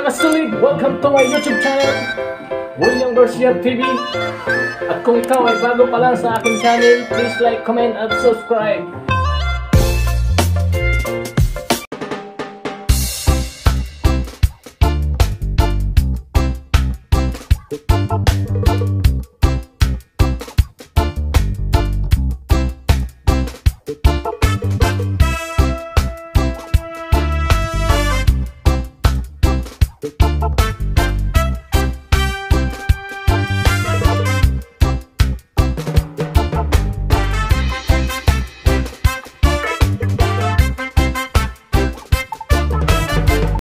mga kasulit! Welcome to my YouTube channel, William Garcia TV. At kung ikaw ay bago pa lang sa aking channel, please like, comment at subscribe.